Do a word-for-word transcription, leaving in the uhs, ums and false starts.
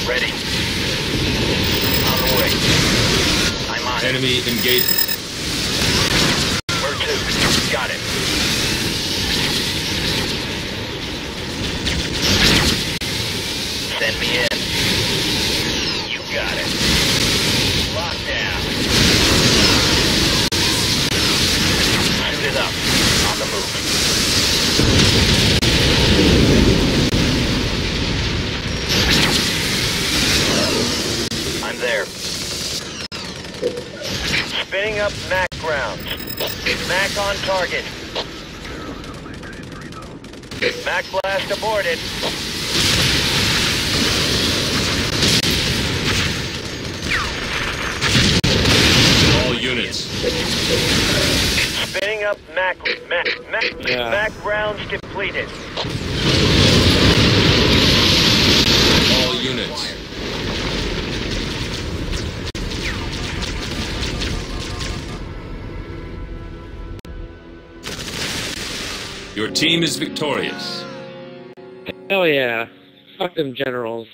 Ready. On the way. I'm on it. Enemy engagement. Where to? Got it. Send me in. You got it. Lockdown. Shoot it up. On the move. I'm there. Spinning up Mac rounds. Mac on target. Mac blast aborted. All units. Spinning up Mac. Mac. Mac. Yeah. Mac rounds depleted. All units. Your team is victorious. Hell yeah. Fuck them generals.